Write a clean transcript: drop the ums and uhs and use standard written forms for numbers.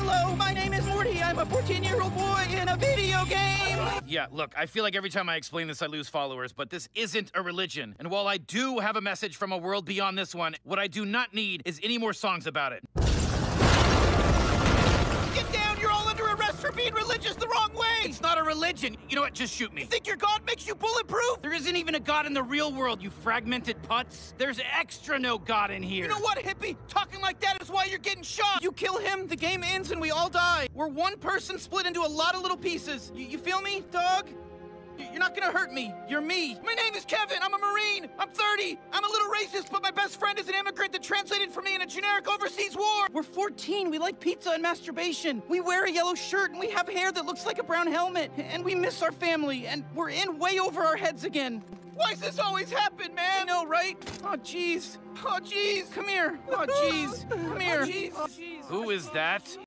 Hello, my name is Morty. I'm a 14-year-old boy in a video game. Yeah, look, I feel like every time I explain this, I lose followers, but this isn't a religion. And while I do have a message from a world beyond this one, what I do not need is any more songs about it. Get down, you're all under arrest for being religious the wrong way. It's not a religion. You know what? Just shoot me. You think your God makes you bulletproof? There isn't even a God in the real world, you fragmented putz. There's extra no God in here. You know what, hippie? Talking like that is why you're getting shot. You kill him, the game ends, and we all die. We're one person split into a lot of little pieces. You feel me, dog? You're not gonna hurt me. You're me. My name is Kevin. I'm a Marine. I'm 30. I'm a little racist, but my best friend is an immigrant that translated for me in a generic overseas war. We're 14. We like pizza and masturbation. We wear a yellow shirt, and we have hair that looks like a brown helmet. And we miss our family, and we're in way over our heads again. Why does this always happen, man? I know, right? Oh, jeez. Oh, jeez. Come here. Oh, jeez. Come here. Who is that?